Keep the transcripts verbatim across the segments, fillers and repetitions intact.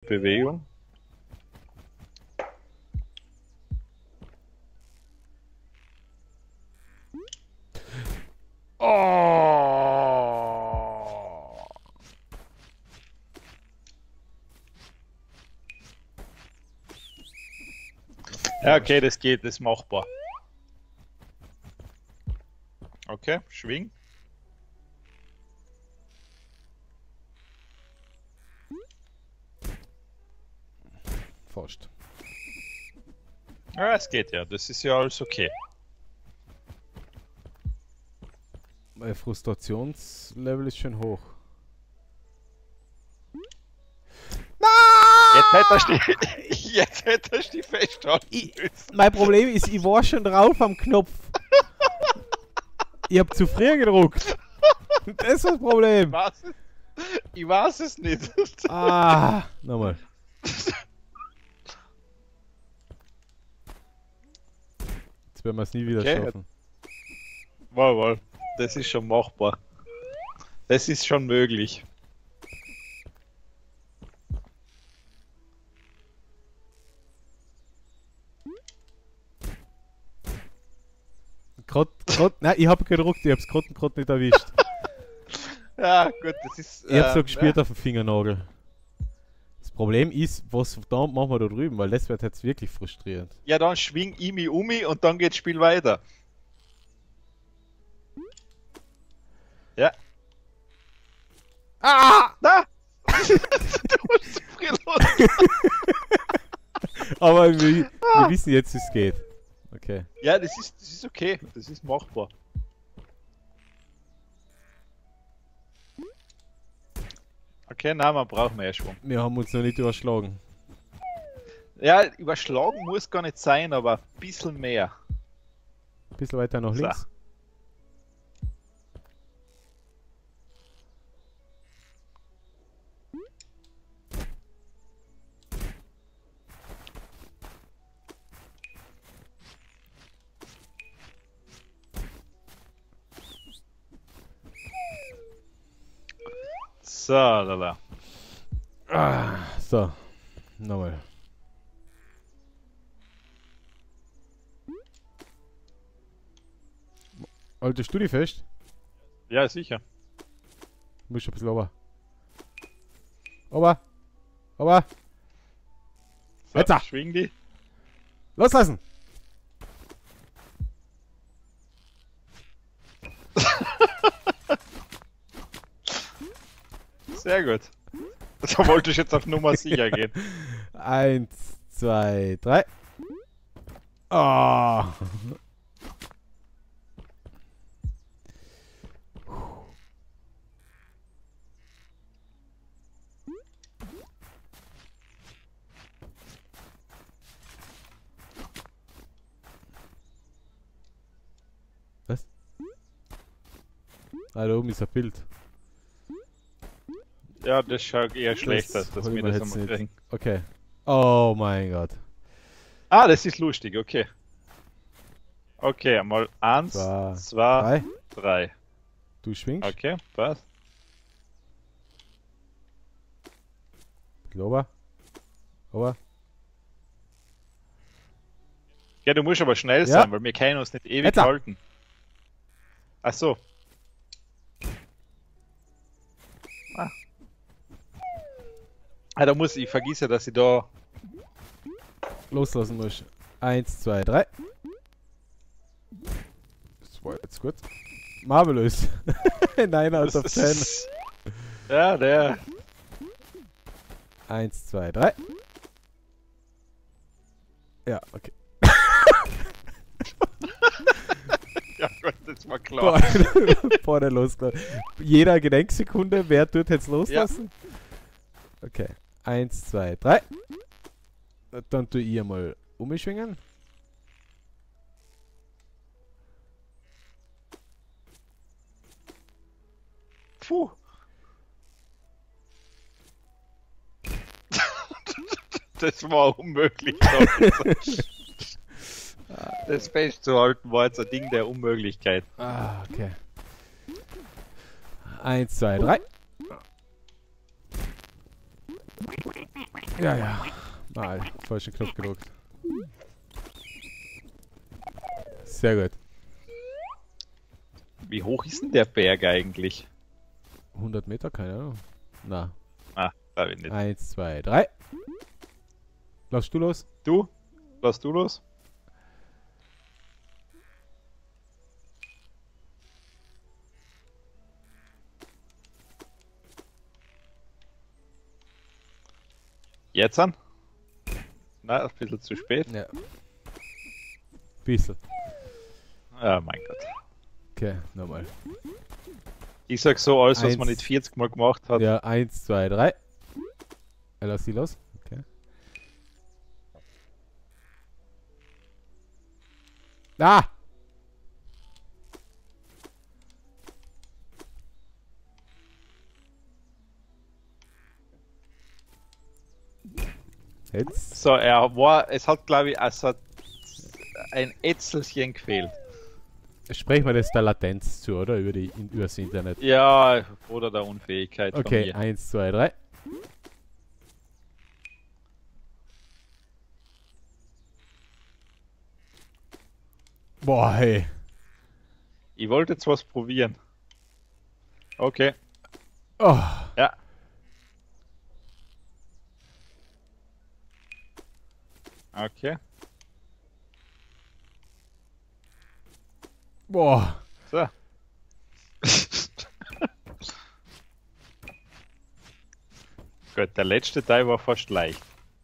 Bewegung. Oh! Ja, okay, das geht, das ist machbar. Okay, schwing. Fast. Ja, es geht ja, das ist ja alles okay. Mein Frustrationslevel ist schon hoch. Jetzt hättest du die, jetzt hättest du die festhalten Ich, müssen. mein Problem ist, ich war schon drauf am Knopf. Ich hab zu früh gedruckt. Das ist das Ich Problem. weiß es, ich weiß es nicht. Ah, nochmal. Jetzt werden wir es nie wieder Okay. schaffen. Wohl, wohl. Das ist schon machbar. Das ist schon möglich. Grad, grad, nein, ich hab gedruckt, ich hab's gerade grad nicht erwischt. Ja, gut, das ist. Ich hab so ähm, gespürt auf dem Fingernagel. Das Problem ist, was verdammt machen wir da drüben, weil das wird jetzt wirklich frustrierend. Ja, dann schwing ich mich um mich und dann geht das Spiel weiter. Ja. Ah! Na! Du hast zu früh los. Aber wir, wir wissen jetzt, wie es geht. Okay. Ja, das ist, das ist okay. Das ist machbar. Okay, nein, man braucht mehr Schwung. Wir haben uns noch nicht überschlagen. Ja, überschlagen muss gar nicht sein, aber ein bisschen mehr. Ein bisschen weiter nach So. links. So, lala. Ah, so. Nochmal. Haltest du die fest? Ja, sicher. Muss schon ein bisschen runter. Ober! Ober! So, Jetzt! schwing die. Loslassen! Sehr gut. So wollte ich jetzt auf Nummer sicher gehen. Eins, zwei, drei. Oh. Was? Ah, da oben ist ein Bild. Ja, das schaut eher schlecht aus, dass hol wir ich mir das jetzt einmal nicht. kriegen. Okay. Oh mein Gott. Ah, das ist lustig, okay. Okay, einmal eins, Zwei, zwei, Drei. drei. Du schwingst. Okay, passt. Bisschen ober. Ober. Ja, du musst aber schnell Ja. sein, weil wir können uns nicht ewig Jetzt. halten. Ach so. Ah. Ah, da muss ich, vergiss ja, dass ich da. Loslassen musst. Eins, zwei, drei. Das war jetzt gut. Marvelous. Nein, out of ten. Ja, der. Eins, zwei, drei. Ja, okay. Ja Gott, das war klar. Boah, boah, der losgelassen. Jeder Gedenksekunde, wer tut jetzt loslassen? Okay. Eins, zwei, drei. Dann tu ich mal umschwingen. Puh. Das war unmöglich. Das festzuhalten war jetzt ein Ding der Unmöglichkeit. Ah, okay. Eins, zwei, drei. Ja, ja. Mal. Falschen Knopf gedrückt. Sehr gut. Wie hoch ist denn der Berg eigentlich? hundert Meter, keine Ahnung. Na. Ah, glaube ich nicht. Eins, zwei, drei. Laufst du los? Du? Lass du los? Jetzt an? Na, ein bisschen zu spät. Ja. Bissl. Ah, mein Gott. Okay, nochmal. Ich sag so, alles, was Eins. man nicht vierzig Mal gemacht hat. Ja, eins, zwei, drei. Ja, lass die los. Okay. Ah! Jetzt. So, er war, es hat glaube ich, es hat ein Ätzelchen gefehlt. Sprechen wir das der Latenz zu, oder? Über die, in, übers Internet. Ja, oder der Unfähigkeit von Okay, mir. eins, zwei, drei. Boah, hey. Ich wollte jetzt was probieren. Okay, Oh. ja. Okay. Boah. So. Gut, der letzte Teil war fast leicht.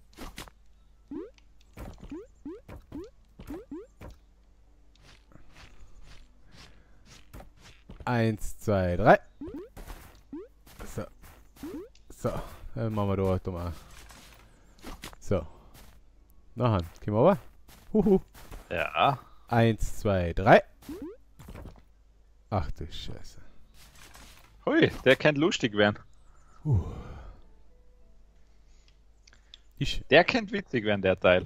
Eins, zwei, drei. So. So. Dann machen wir da halt mal. So. Nachher. Gehen wir rüber. Huhu. Ja. Eins, zwei, drei. Ach du Scheiße. Hui, der kann lustig werden. Ich. Der kann witzig werden, der Teil.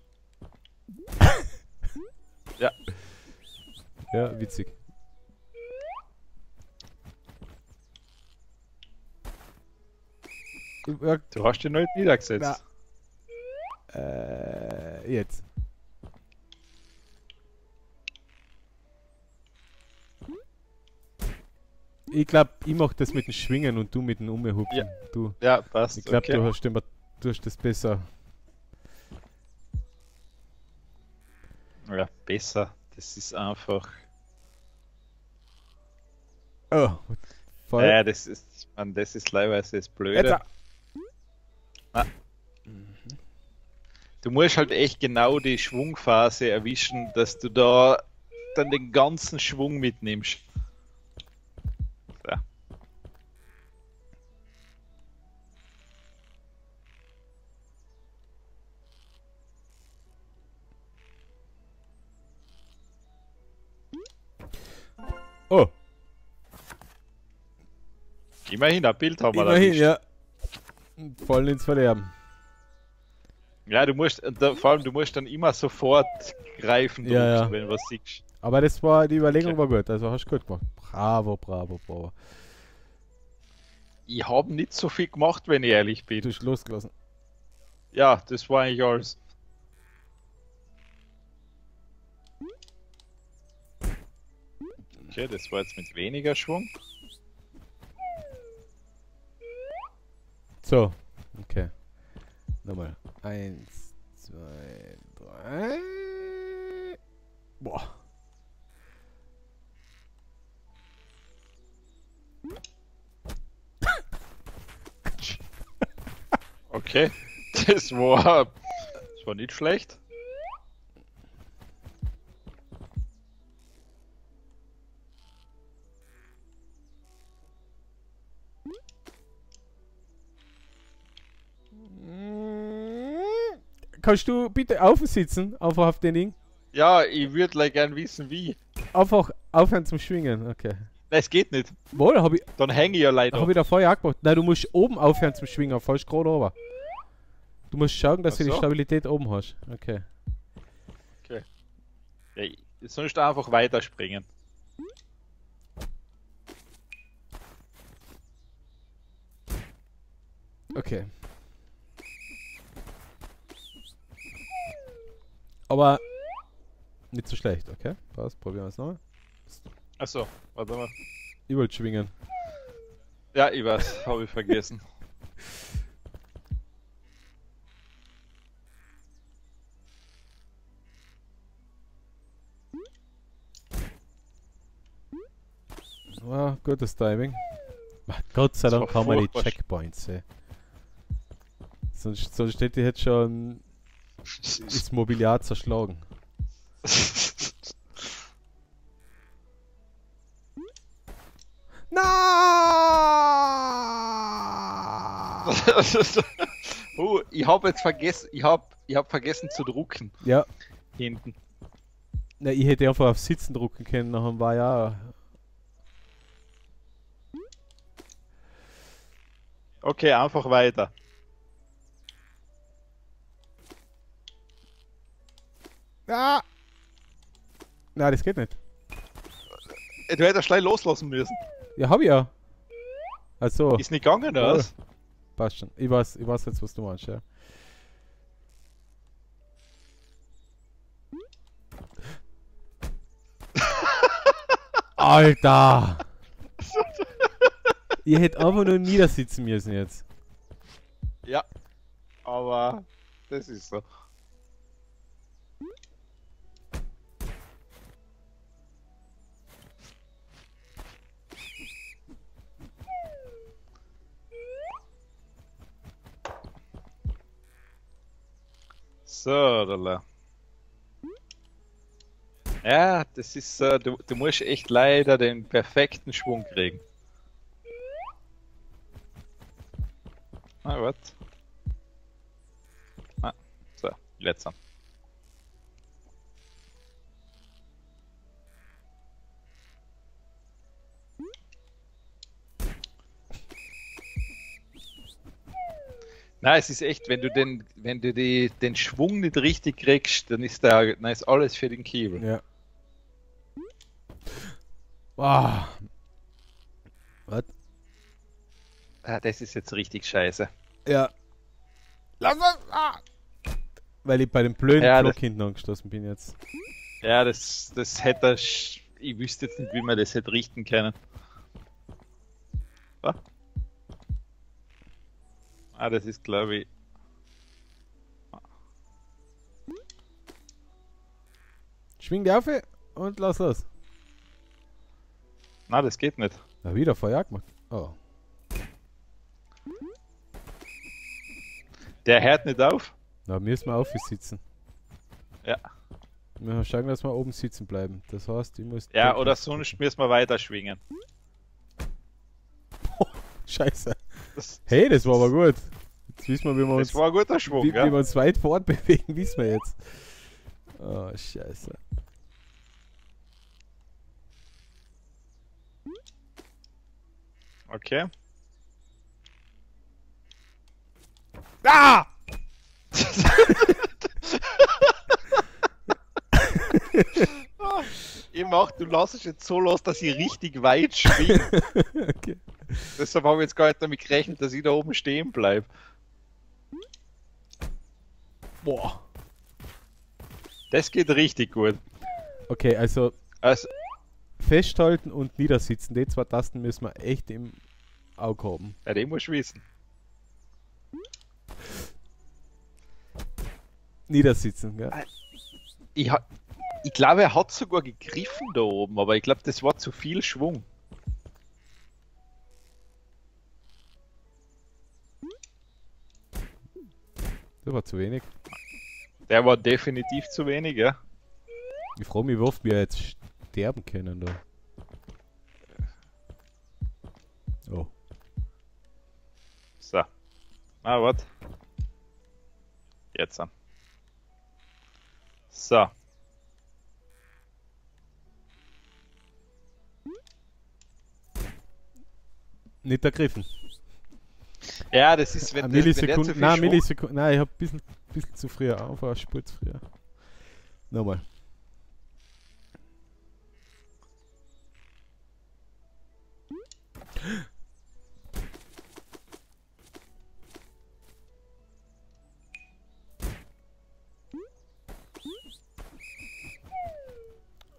Ja. Ja, witzig. Ja, Du hast dich noch nicht niedergesetzt. äh, jetzt. Ich glaube, ich mach das mit dem Schwingen und du mit dem Umhupfen. Ja. Du, Ja, passt. ich glaube, okay. du hast immer, du hast das besser. Ja, besser. Das ist einfach. Oh, voll. Ja, das ist, man, das ist leihweise das Blöde. Jetzt. Ah. Du musst halt echt genau die Schwungphase erwischen, dass du da dann den ganzen Schwung mitnimmst. So. Oh, Immerhin, ein Bild haben wir da. immerhin, erwischt. ja. Voll ins Verderben. Ja, du musst, da, vor allem, du musst dann immer sofort greifen, Ja, drückst, ja. wenn du was siehst. Aber das war, die Überlegung Okay. war gut, also hast du gut gemacht. Bravo, bravo, bravo. Ich habe nicht so viel gemacht, wenn ich ehrlich bin. Du hast losgelassen. Ja, das war eigentlich alles. Okay, das war jetzt mit weniger Schwung. So, okay. Nochmal. Eins, zwei, drei. Boah. Okay, das war, das war nicht schlecht. Kannst du bitte aufsitzen, einfach auf den Ding? Ja, ich würde like gern wissen, wie. Einfach aufhören zum Schwingen, okay. Nein, es geht nicht. Wohl, hab ich, Dann hänge ich ja leider. hab ich da vorher auch gemacht. Nein, du musst oben aufhören zum Schwingen, falsch gerade oben. Du musst schauen, dass Ach du die so. Stabilität oben hast. Okay. Ja, ich- sonst einfach weiterspringen. Okay. Aber nicht so schlecht, okay? Passt, probieren wir es nochmal. Achso, warte mal. Ich wollte schwingen. Ja, ich weiß, habe ich vergessen. Ah, gutes Timing. Ach, Gott sei Das Dank war haben wir die furchtbar. Checkpoints, ey. Sonst, sonst hätte ich jetzt schon das Mobiliar zerschlagen. Na! Oh, ich habe jetzt vergessen, ich habe ich hab vergessen zu drucken. Ja, Hinten. na, ich hätte einfach auf Sitzen drucken können, nachher war ja. Okay, einfach weiter. Ah! Na, das geht nicht. Du hättest schnell loslassen müssen. Ja, hab ich ja. Also, Ist nicht gegangen, Ja. oder? passt schon. Ich weiß, ich weiß jetzt, was du meinst, ja. Alter! Ihr hättet einfach nur niedersitzen müssen jetzt. Ja. Aber das ist so. So, Dalla. Ja, das ist, äh, du, du musst echt leider den perfekten Schwung kriegen. Ah, warte. Ah, so, letzter. Nein, es ist echt, wenn du den, wenn du die, den Schwung nicht richtig kriegst, dann ist da, dann ist alles für den Kiebel. Ja. Ah. Was? Ah, das ist jetzt richtig scheiße. Ja. Lass es! Ah. Weil ich bei dem blöden Ja, Block das- hinten angestoßen bin jetzt. Ja, das, das hätte, sch- ich wüsste jetzt nicht, wie man das hätte richten können. Ah, ah das ist, glaube ich. Schwing die auf und lass los. Na, das geht nicht. Na, wieder Feuer gemacht. Oh. Der hört nicht auf. Na, müssen wir auf sitzen. Ja. Wir müssen schauen, dass wir oben sitzen bleiben. Das heißt, ich muss. Ja, den- oder sonst müssen wir weiter schwingen. Scheiße. Das, Hey, das war aber gut. Jetzt wissen wir, wie wir uns, das war ein guter Schwung, wie, wie ja? wir uns weit fortbewegen, wissen wir jetzt. Oh, Scheiße. Okay. Ah! Ich mach, du lass es jetzt so los, dass ich richtig weit schwinge. Okay. Deshalb habe ich jetzt gar nicht damit gerechnet, dass ich da oben stehen bleibe. Boah. Das geht richtig gut. Okay, also Also, festhalten und niedersitzen. Die zwei Tasten müssen wir echt im Auge haben. ja, den musst du wissen. Niedersitzen, ja. Ich, ha- ich glaube, er hat sogar gegriffen da oben, aber ich glaube, das war zu viel Schwung. Das war zu wenig. Der war definitiv zu wenig, ja. Ich frage mich, wie oft wir jetzt sterben können da. Oh. So. Ah, warte. Jetzt an. So. Nicht ergriffen. Ja, das ist, wenn, Eine das, wenn der zu Millisekunde. viel Nein, Schwung... Millisekunde. Nein, ich hab ein bisschen, bisschen zu früh. Einfach eine Spur zu früh. Nochmal.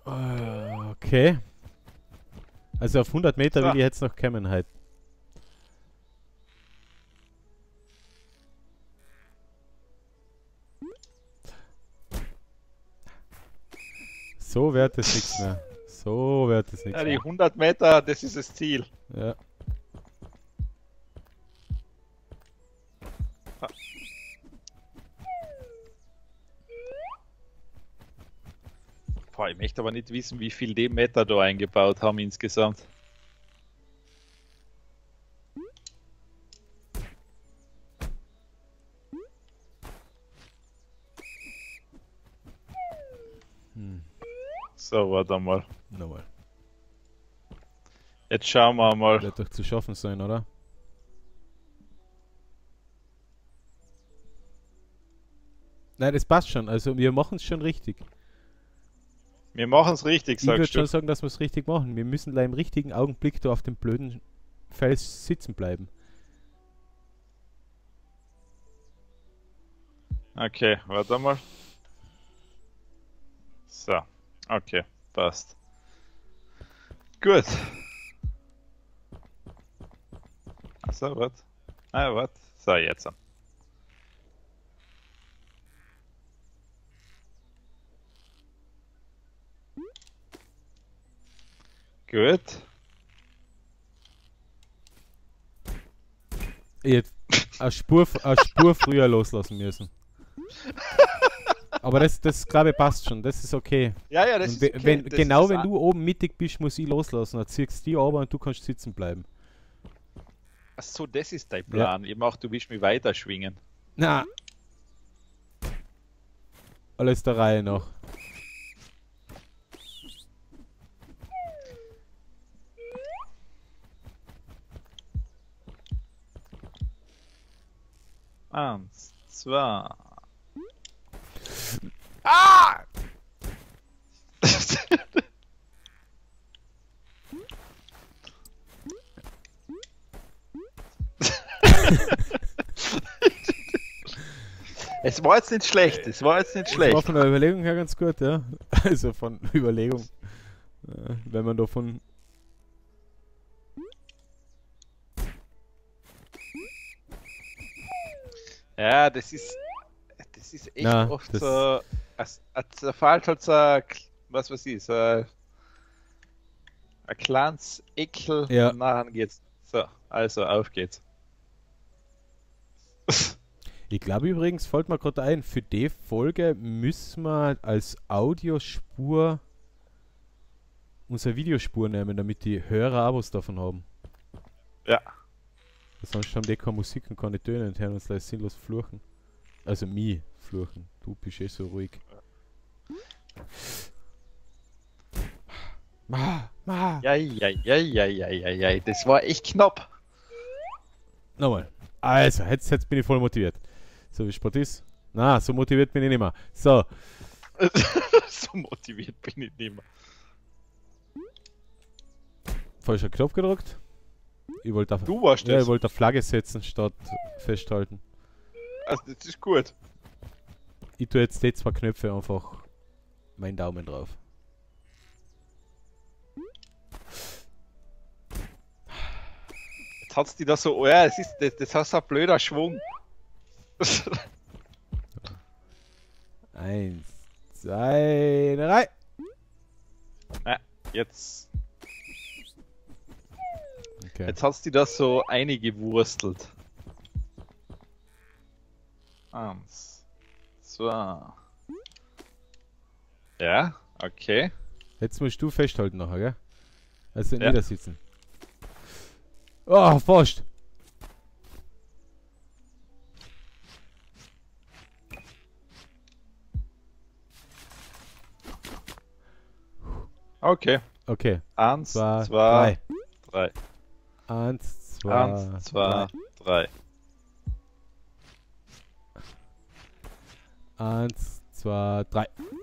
Äh, okay. Also auf hundert Meter So. will ich jetzt noch kommen halt. So wird es nichts mehr. So wird es nichts Ja, die mehr. hundert Meter, das ist das Ziel. Ja. Boah, ich möchte aber nicht wissen, wie viel die Meter da eingebaut haben insgesamt. Hm. So, warte mal. Nochmal. Jetzt schauen wir mal. Wird doch zu schaffen sein, oder? Nein, das passt schon. Also wir machen es schon richtig. Wir machen es richtig, Ich würde sagst schon du. sagen, dass wir es richtig machen. Wir müssen da im richtigen Augenblick da auf dem blöden Fels sitzen bleiben. Okay, warte mal. So, okay, passt. Gut. Achso, was? Ah, was? So, jetzt. Gut. Jetzt eine Spur, eine Spur früher loslassen müssen. Aber das, das glaube ich passt schon. Das ist okay. Ja, ja, das Und ist we- okay. wenn, das genau ist wenn a- du oben mittig bist, muss ich loslassen. Dann ziehst du die aber und du kannst sitzen bleiben. Ach so, das ist dein Plan. Ich mach, du willst mich weiter schwingen. Na. Alles der Reihe nach. Eins, zwei. Ah! Es war jetzt nicht schlecht, es war jetzt nicht Das war schlecht. von der Überlegung her ganz gut, ja. Also von Überlegung. Äh, Wenn man davon. Ja, das ist. Das ist echt Na, oft das- so. Es, es, da fällt halt so. ein K- Was weiß ich, so. Ein, ein kleines Ekel. Ja. Und nachher geht's. So, also auf geht's. Ich glaube übrigens, fällt mir gerade ein, für die Folge müssen wir als Audiospur unsere Videospur nehmen, damit die Hörer auch was davon haben. Ja. Sonst haben die keine Musik und keine Töne und hören uns gleich sinnlos fluchen. Also mich fluchen. Du bist eh so ruhig. Ma, ma. Ja, ja, ja, ja, ja, ja, ja. Das war echt knapp. Nochmal. Also, jetzt, jetzt bin ich voll motiviert. So wie Sport ist. Na, so motiviert bin ich nicht mehr. So, So motiviert bin ich nicht mehr. falscher Knopf gedrückt. Ich wollte auf, Du warst ja, ich das. wollte auf Flagge setzen statt festhalten. Also, das ist gut. Ich tue jetzt die zwei Knöpfe einfach meinen Daumen drauf. Jetzt hat's die da so. Oh ja, das ist. Das, das hast so ein blöder Schwung. Eins, zwei, drei. Jetzt. Okay. Jetzt hat's die da so eingewurstelt. Eins. Zwei. Ja, okay. Jetzt musst du festhalten nachher, gell? Also Ja. niedersitzen. Oh, fast. Okay. Okay. Eins, Zwei, zwei, drei. drei. Eins, zwei, Eins, zwei, drei. Eins, zwei, drei.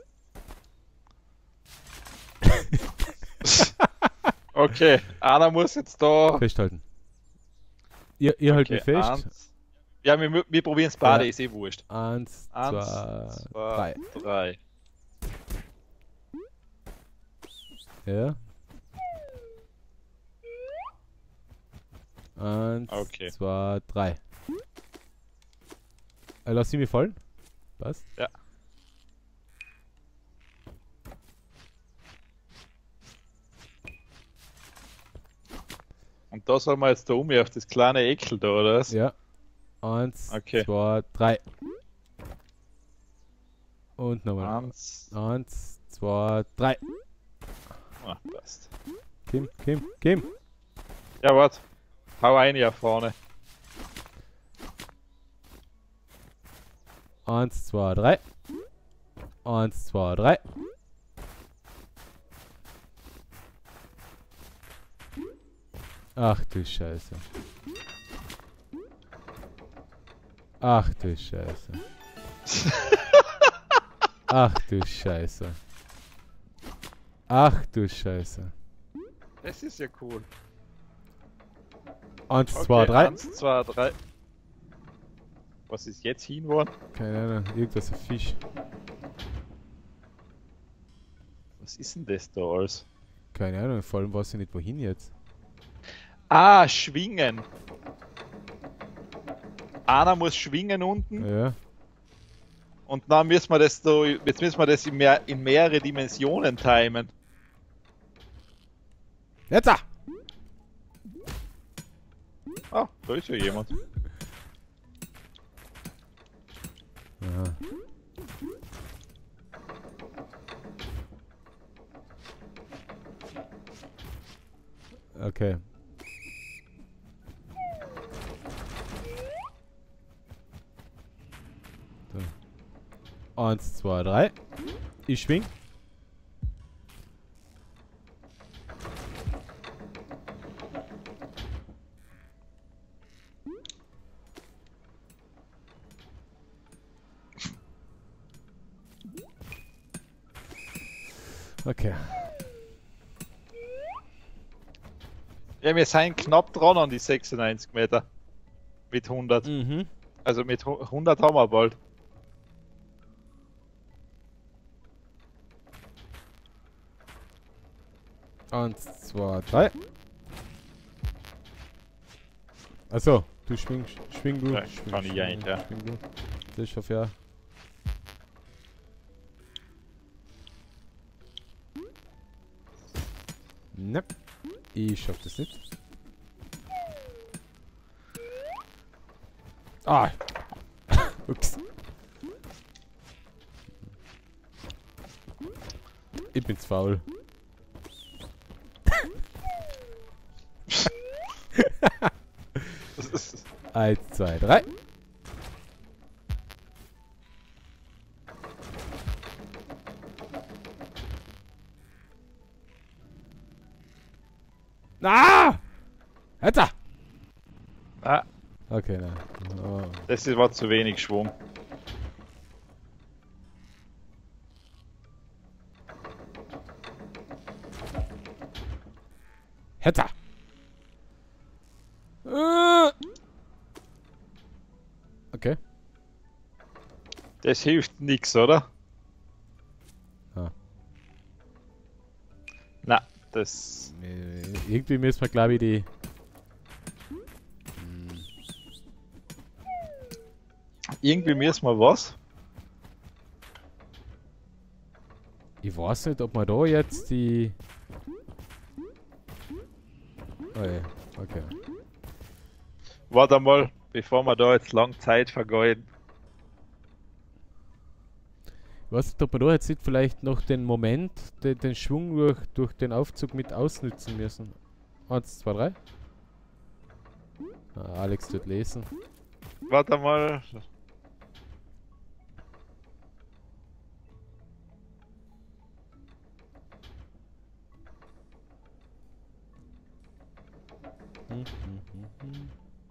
Okay, einer muss jetzt da. Festhalten. Ihr, ihr haltet mich Okay, fest. eins. Ja, wir, wir probieren es beide, Ja. ist eh wurscht. Eins, Eins, zwei, zwei, drei. drei. Ja. Eins, Okay. zwei, drei. Äh, lass sie mir fallen. Passt. Ja. Und da soll man jetzt da um auf das kleine Eckel da, oder was? Ja. Eins, Okay. zwei, drei. Und nochmal. Eins. Eins, zwei, drei. Ah, passt. Kim, Kim, Kim. Ja, warte. Hau ein hier vorne. Eins, zwei, drei. Eins, zwei, drei. Ach du Scheiße. Ach du Scheiße. Ach du Scheiße. Ach du Scheiße. Das ist ja cool. Eins, Okay, zwei, drei. Eins, zwei, drei. Was ist jetzt hin worden? Keine Ahnung, irgendwas ein Fisch. Was ist denn das da alles? Keine Ahnung, vor allem weiß ich nicht wohin jetzt. Ah, schwingen. Einer muss schwingen unten Ja. und dann müssen wir das da, jetzt müssen wir das in, mehr, in mehrere Dimensionen timen. Jetzt! Ah! Ah, da ist ja jemand. Aha. Okay. So. Eins, zwei, drei. Ich schwing. Okay. Ja, wir sind knapp dran an die sechsundneunzig Meter. Mit hundert. Mhm. Also mit hu- hundert haben wir bald. Eins, zwei, drei. Achso, du schwingst, schwing du. Ja, schwing, kann ich schwing, eigentlich, ja. Schwing du. Das schaffe ja. Ne, ich schaff das nicht. Ah! Ups. Ich bin's faul. Eins, zwei, drei. Ah! Alter! Ah, Okay, nein. Oh. das ist- war zu wenig Schwung. Hätte! Äh. Okay. Das hilft nix, oder? Ah. Na, das. Äh, Irgendwie müssen wir, glaube ich, die. Hm. Irgendwie müssen wir was. Ich weiß nicht, ob wir da jetzt die. Oh ja, okay. Warte mal, bevor wir da jetzt lang Zeit vergeuden. Ich weiß nicht, ob wir da jetzt nicht vielleicht noch den Moment, den, den Schwung durch, durch den Aufzug mit ausnützen müssen. Eins, zwei, drei. Ah, Alex wird lesen. Warte mal. Hm, hm, hm, hm.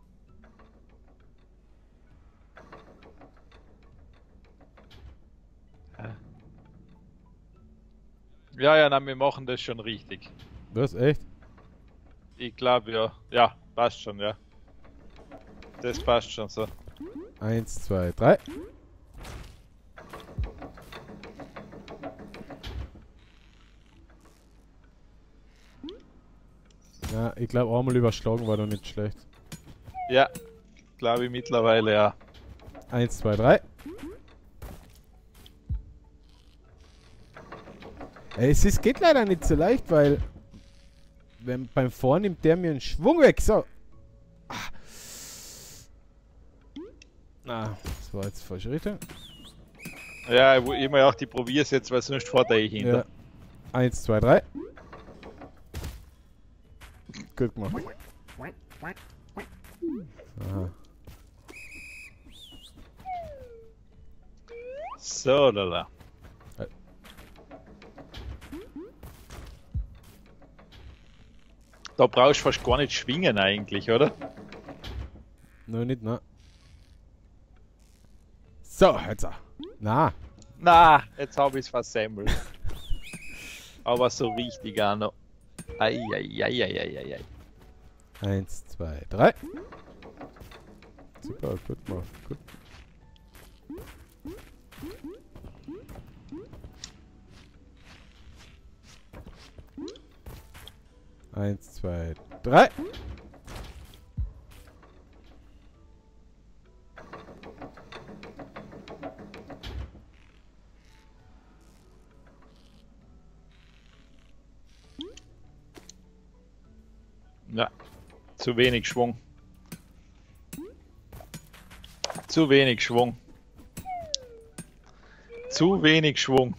Ja, ja, na, wir machen das schon richtig. Was, echt? Ich glaube ja. Ja, passt schon, ja. Das passt schon so. Eins, zwei, drei. Ja, ich glaube einmal überschlagen war doch nicht schlecht. Ja, glaube ich mittlerweile, ja. Eins, zwei, drei. Es ist, geht leider nicht so leicht, weil wenn, beim Vor nimmt der mir einen Schwung weg. So. Ah, ah das war jetzt falsche Richtung. Ja, ich immer auch die probier's jetzt, weil sonst fährt er eh hinter. Ja. Eins, zwei, drei. Gut gemacht. Aha. So, lala. Da brauchst du fast gar nicht schwingen eigentlich, oder? Nein, nicht, ne? So, jetzt. Na. Na, jetzt habe ich es versemmelt. Aber so richtig auch noch. Eieieiei. Eins, zwei, drei. Super, gut gemacht. Gut. Eins, zwei, drei. Ja, zu wenig Schwung. Zu wenig Schwung. Zu wenig Schwung.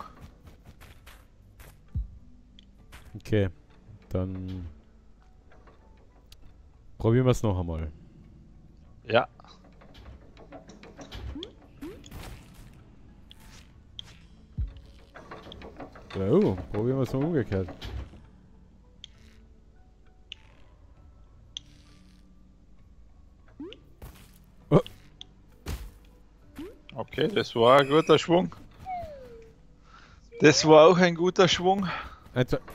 Okay, dann probieren wir es noch einmal. Ja. Oh, probieren wir es mal umgekehrt. Oh. Okay, das war ein guter Schwung. Das war auch ein guter Schwung. Eins, zwei.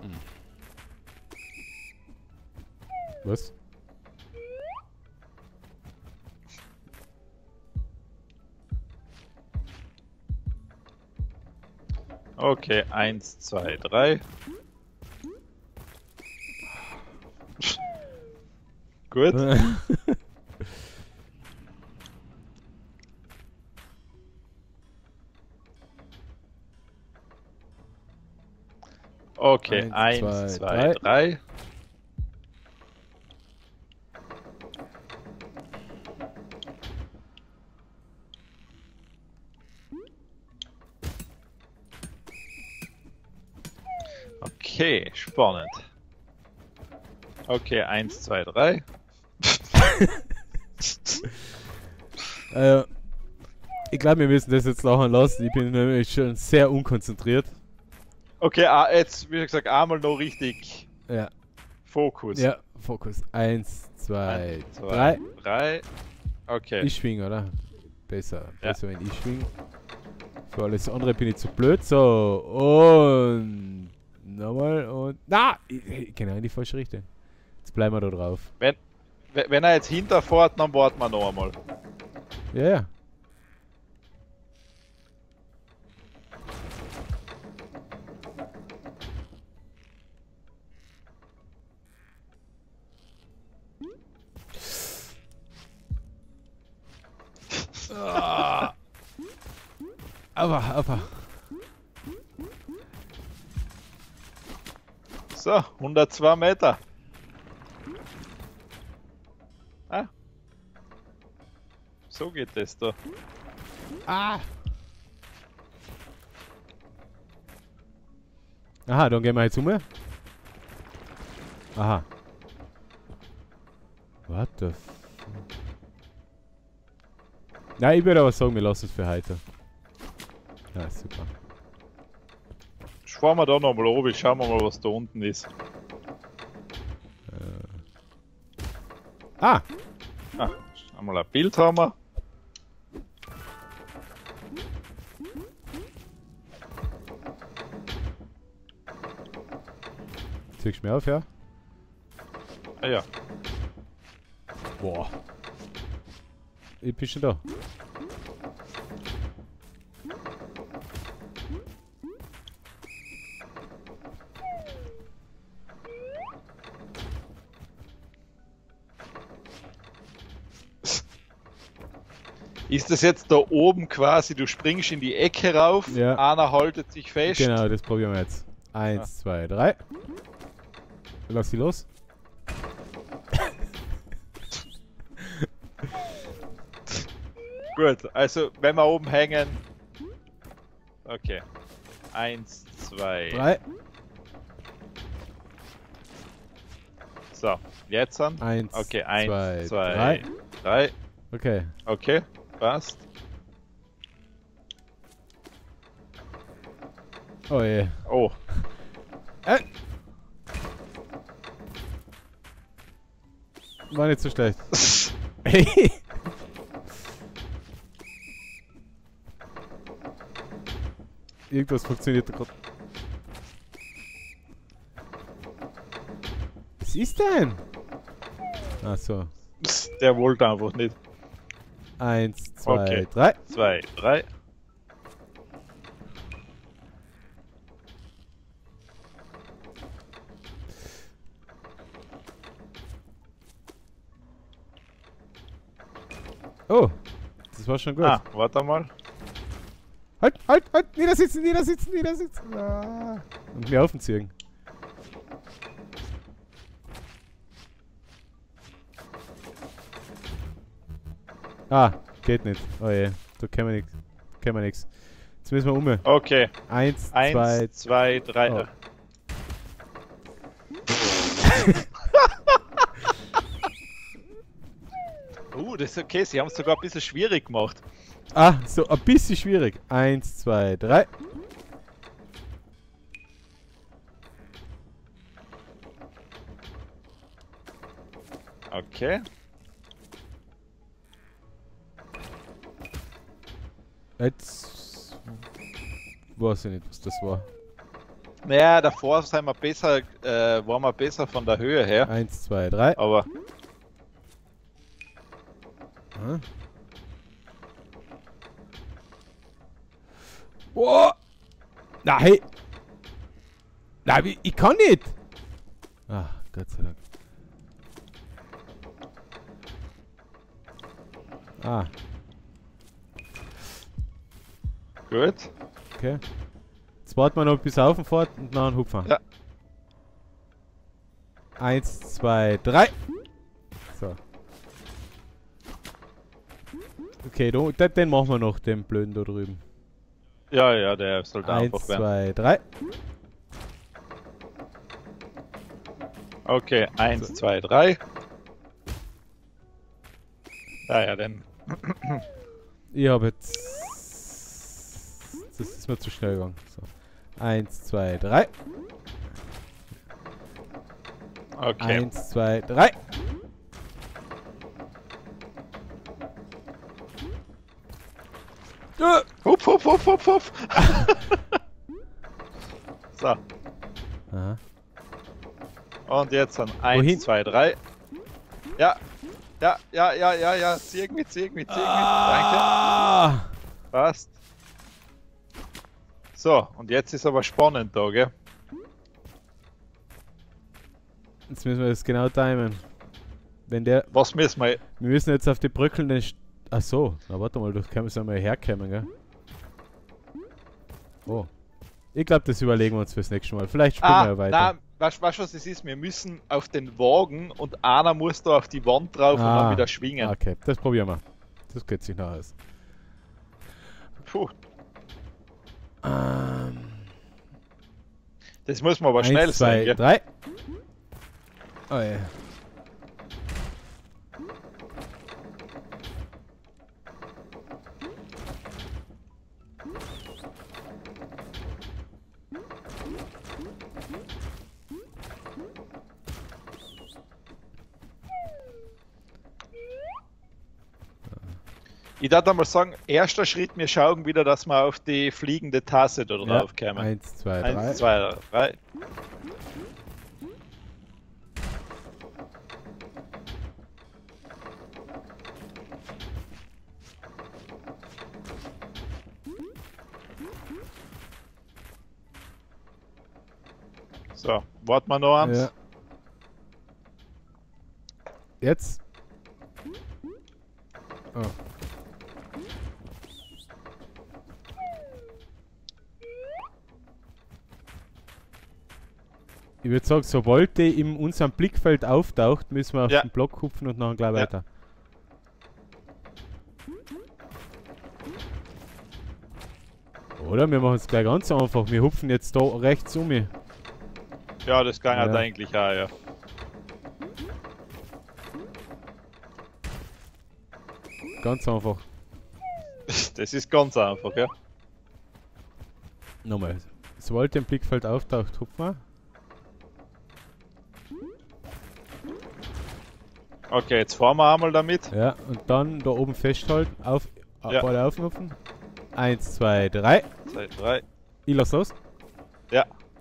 Was? Okay, eins, zwei, drei. Gut. Okay, Eins, eins, zwei, zwei, drei. Okay, spannend. Okay, eins, zwei, drei. äh, ich glaube, wir müssen das jetzt laufen lassen. Ich bin nämlich schon sehr unkonzentriert. Okay, ah, jetzt, wie gesagt, einmal noch richtig Ja. Fokus. Ja, Fokus. Eins, zwei, Eins, zwei, drei. drei. Okay. Ich schwing, oder? Besser. Ja. Besser, wenn ich schwing. Für alles andere bin ich zu blöd. So, und nochmal und. Na! Genau in die falsche Richtung. Jetzt bleiben wir da drauf. Wenn, wenn er jetzt hinterfährt, dann warten wir noch einmal. Ja, ja. Ah. Aber, aber. So, hundertzwei Meter. Ah. So geht das da. Ah! Aha, dann gehen wir jetzt um. Aha. What the f... Na, ich würde aber sagen, wir lassen es für heute. Ja, super. Fahren wir da nochmal oben, schauen wir mal, was da unten ist. Äh. Ah! Ah, einmal ein Bild haben wir. Ziehst du mir auf, ja? Ah ja. Boah. Ich bin schon da. Ist das jetzt da oben quasi, du springst in die Ecke rauf, Ja. einer haltet sich fest. Genau, das probieren wir jetzt. Eins, Ah. zwei, drei. Lass sie los. Gut, also wenn wir oben hängen. Okay. Eins, zwei. Drei. So, jetzt an. Eins, Okay, eins, zwei, zwei, drei. drei. Okay. Okay, passt. Oh je. Oh. Äh. War nicht so schlecht. Hey. Irgendwas funktioniert da gerade. Was ist denn? Ach so. Der wollte einfach nicht. Eins, zwei, Okay. drei. Zwei, drei. Oh, das war schon gut. Ah, warte mal. Halt, halt, halt, niedersitzen, niedersitzen, niedersitzen. Ah. Und mir aufziehen. Ah, geht nicht. Oh je, da können wir nichts. Können wir nichts. Jetzt müssen wir um. Okay. Eins, Eins, zwei, zwei, drei. Oh. Uh, das ist okay, sie haben es sogar ein bisschen schwierig gemacht. Ah, so ein bisschen schwierig. Eins, zwei, drei. Okay. Jetzt weiß ich nicht, was das war. Naja, davor sind wir besser, äh, waren wir besser von der Höhe her. Eins, zwei, drei. Aber Ah. Oh! Nein! Nein, wie- ich kann nicht! Ach, Gott sei Dank. Ah, gut. okay. Jetzt warten wir noch bis auf und fort und dann hupfen. Ja. Eins, zwei, drei. So. Okay, do, den, den machen wir noch, den blöden da drüben. Ja, ja, der sollte Eins, einfach werden. zwei, drei. Okay, eins, So. zwei, drei. Ja, ja, dann. Ich habe jetzt. Das ist mir zu schnell gegangen. So. Eins, zwei, drei. Okay. Eins, zwei, drei. Ah! Hup, hup, hup, hup, hup. So, Aha. und jetzt dann Wohin? eins, zwei, drei. Ja, ja, ja, ja, ja, ja. Zieh mit, zieh mit, zieh mit. Danke. Ah! Passt. So, und jetzt ist aber spannend da, gell? Jetzt müssen wir das genau timen. Wenn der. Was müssen wir. Wir müssen jetzt auf die bröckelnden. St Ach so, na warte mal, du kannst einmal herkommen, gell? Oh. Ich glaube, das überlegen wir uns fürs nächste Mal. Vielleicht spielen Ah, wir weiter. nein, weißt du, was es ist? Wir müssen auf den Wagen und einer muss da auf die Wand drauf und Ah, dann wieder schwingen. Okay, das probieren wir. Das geht sich noch aus. Puh, Ähm, das muss man aber schnell eins, zwei, sein, gell? drei. Oh ja. Ich darf mal sagen, erster Schritt, wir schauen wieder, dass wir auf die fliegende Tasse da Ja. drauf kommen. Eins, zwei, drei. Eins, zwei, drei. So, warten wir noch eins. Ja. Jetzt. Oh. Ich würde sagen, sobald die in unserem Blickfeld auftaucht, müssen wir auf Ja. den Block hupfen und dann gleich Ja. weiter. Oder? Wir machen es gleich ganz einfach. Wir hupfen jetzt da rechts um. Ja, das kann halt Ja. eigentlich auch, ja. Ganz einfach. Das ist ganz einfach, ja. Nochmal. Sobald der im Blickfeld auftaucht, hupfen wir. Okay, jetzt fahren wir einmal damit. Ja, und dann da oben festhalten. Auf, Ja. beide aufhupfen. Eins, zwei, drei. Zwei, drei. Ich lass los. Ja.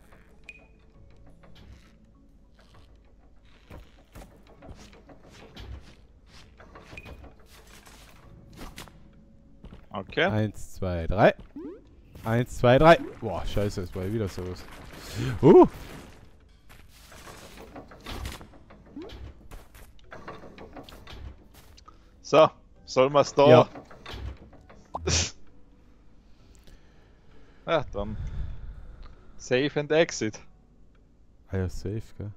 Okay. Eins, zwei, drei. Eins, zwei, drei. Boah, scheiße, es war ja wieder sowas. Uh! So, sollen wir es da? Ja. Ja, dann. Save and exit. Ah ja, safe, gell.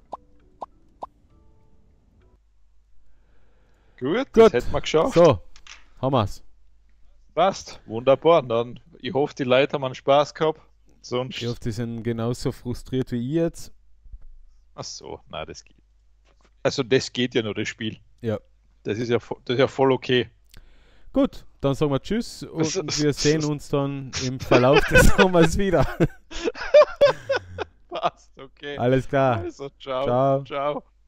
Gut, Gut. das hätten wir geschafft. So, haben wir's. Passt, wunderbar. Dann, ich hoffe, die Leute haben einen Spaß gehabt. Sonst. Ich hoffe, die sind genauso frustriert wie ich jetzt. Ach so, nein, das geht. Also, das geht ja nur, das Spiel. Ja. Das ist ja, vo- das ist ja voll okay. Gut, dann sagen wir Tschüss und wir sehen uns dann im Verlauf des Sommers wieder. Passt, okay. Alles klar. Also, ciao. Ciao. Ciao.